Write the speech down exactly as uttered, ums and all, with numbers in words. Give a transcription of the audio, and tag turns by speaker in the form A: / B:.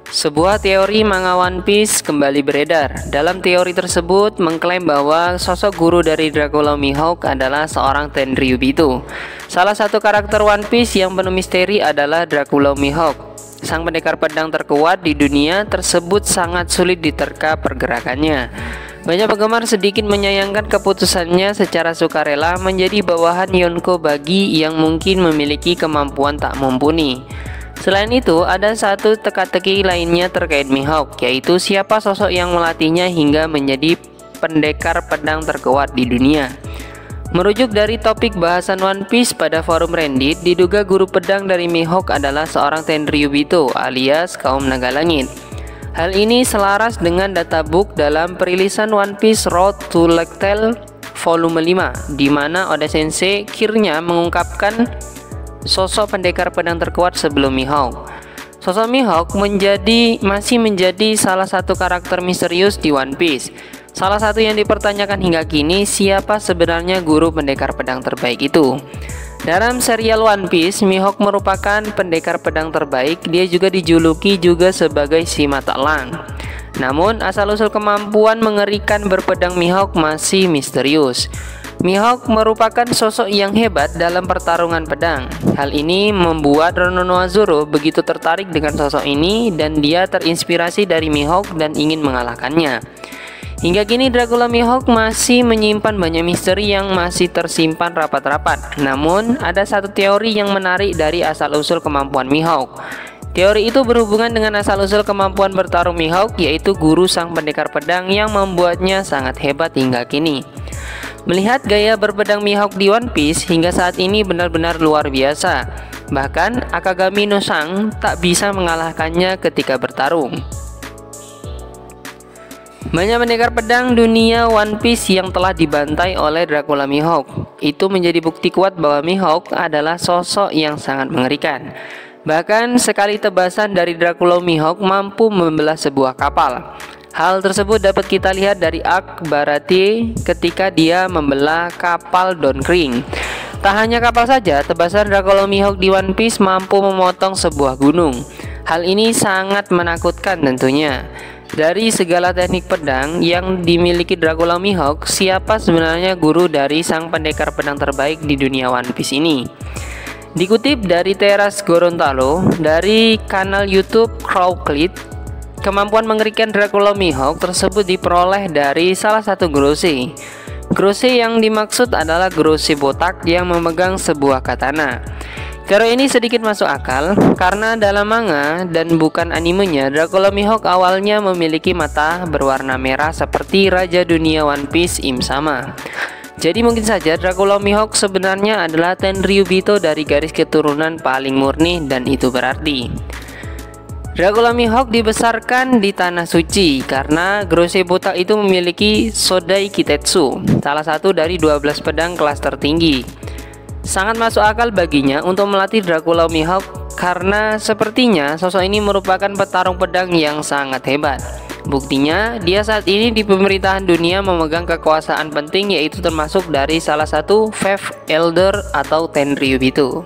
A: Sebuah teori manga One Piece kembali beredar. Dalam teori tersebut mengklaim bahwa sosok guru dari Dracula Mihawk adalah seorang Tenryubito. Salah satu karakter One Piece yang penuh misteri adalah Dracula Mihawk. Sang pendekar pedang terkuat di dunia tersebut sangat sulit diterka pergerakannya. Banyak penggemar sedikit menyayangkan keputusannya secara sukarela menjadi bawahan Yonko bagi yang mungkin memiliki kemampuan tak mumpuni. Selain itu, ada satu teka-teki lainnya terkait Mihawk, yaitu siapa sosok yang melatihnya hingga menjadi pendekar pedang terkuat di dunia. Merujuk dari topik bahasan One Piece pada forum Reddit, diduga guru pedang dari Mihawk adalah seorang Tenryubito alias kaum naga langit. Hal ini selaras dengan databook dalam perilisan One Piece Road to Lectel volume lima, di mana Oda Sensei akhirnya mengungkapkan sosok pendekar pedang terkuat sebelum Mihawk. Sosok Mihawk menjadi masih menjadi salah satu karakter misterius di One Piece. Salah satu yang dipertanyakan hingga kini, siapa sebenarnya guru pendekar pedang terbaik itu? Dalam serial One Piece, Mihawk merupakan pendekar pedang terbaik. Dia juga dijuluki juga sebagai si mata elang. Namun, asal-usul kemampuan mengerikan berpedang Mihawk masih misterius. Mihawk merupakan sosok yang hebat dalam pertarungan pedang. Hal ini membuat Roronoa-Zoro begitu tertarik dengan sosok ini dan dia terinspirasi dari Mihawk dan ingin mengalahkannya. Hingga kini Dracula Mihawk masih menyimpan banyak misteri yang masih tersimpan rapat-rapat. Namun, ada satu teori yang menarik dari asal-usul kemampuan Mihawk. Teori itu berhubungan dengan asal-usul kemampuan bertarung Mihawk, yaitu guru sang pendekar pedang yang membuatnya sangat hebat hingga kini. Melihat gaya berpedang Mihawk di One Piece hingga saat ini benar-benar luar biasa. Bahkan Akagami no Sang tak bisa mengalahkannya ketika bertarung. Banyak pendekar pedang dunia One Piece yang telah dibantai oleh Dracula Mihawk. Itu menjadi bukti kuat bahwa Mihawk adalah sosok yang sangat mengerikan. Bahkan sekali tebasan dari Dracula Mihawk mampu membelah sebuah kapal. Hal tersebut dapat kita lihat dari arc Baratie ketika dia membelah kapal Don Krieg. Tak hanya kapal saja, tebasan Dracula Mihawk di One Piece mampu memotong sebuah gunung. Hal ini sangat menakutkan tentunya. Dari segala teknik pedang yang dimiliki Dracula Mihawk, siapa sebenarnya guru dari sang pendekar pedang terbaik di dunia One Piece ini? Dikutip dari Teras Gorontalo dari kanal YouTube Crowclip, kemampuan mengerikan Dracula Mihawk tersebut diperoleh dari salah satu Grosei. Grosei yang dimaksud adalah Grosei botak yang memegang sebuah katana. Teori ini sedikit masuk akal karena dalam manga dan bukan animenya, Dracula Mihawk awalnya memiliki mata berwarna merah seperti Raja Dunia One Piece Im Sama. Jadi mungkin saja Dracula Mihawk sebenarnya adalah Tenryubito dari garis keturunan paling murni, dan itu berarti Dracula Mihawk dibesarkan di Tanah Suci karena Grosei botak itu memiliki Sodai Kitetsu, salah satu dari dua belas pedang kelas tertinggi. Sangat masuk akal baginya untuk melatih Dracula Mihawk karena sepertinya sosok ini merupakan petarung pedang yang sangat hebat. Buktinya, dia saat ini di pemerintahan dunia memegang kekuasaan penting, yaitu termasuk dari salah satu Five Elder atau Tenryubito.